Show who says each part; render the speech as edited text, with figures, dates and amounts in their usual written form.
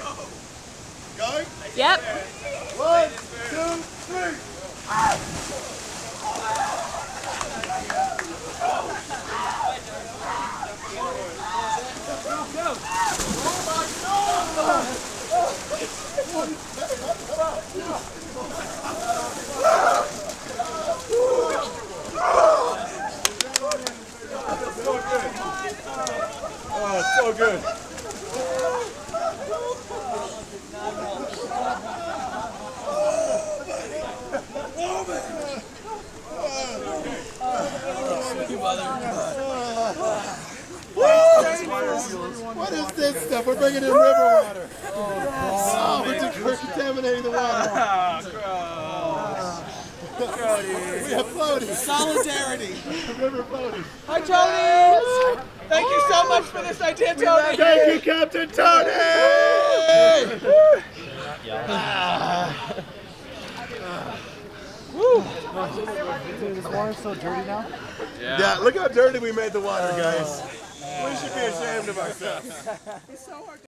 Speaker 1: Going?
Speaker 2: Yep.
Speaker 1: 1, 2, 3. Oh, it's so good. What is this stuff? We're bringing in river water. Oh, we're contaminating the water. We have floaties.
Speaker 3: Solidarity.
Speaker 1: River floaties.
Speaker 3: Hi, Tony. Thank you so much for this idea, Tony.
Speaker 1: Thank you, Captain Tony.
Speaker 4: This water's so dirty now.
Speaker 1: Yeah, look how dirty we made the water, guys. We should be ashamed of ourselves.